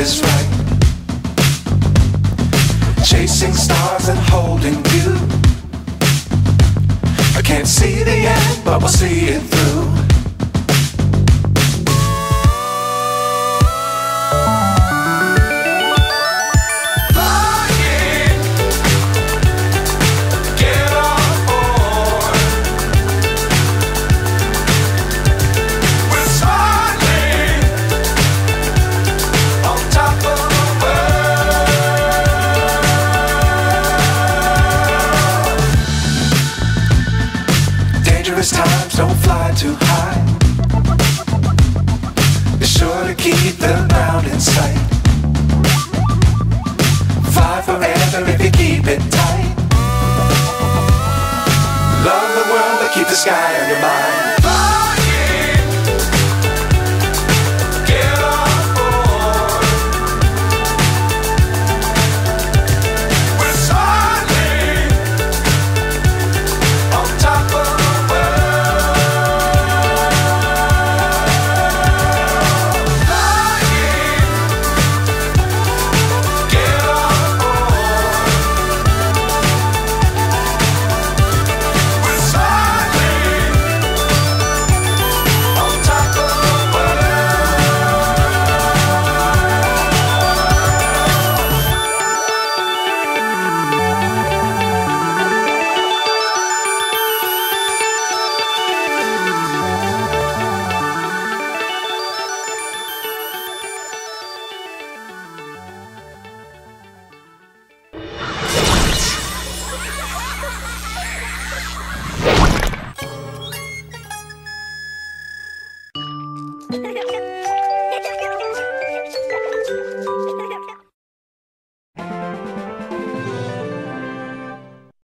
is right. Chasing stars and holding you. I can't see the end, but we'll see it through. Times don't fly too high. Be sure to keep the ground in sight. Fly forever if you keep it tight. Love the world but keep the sky on your mind.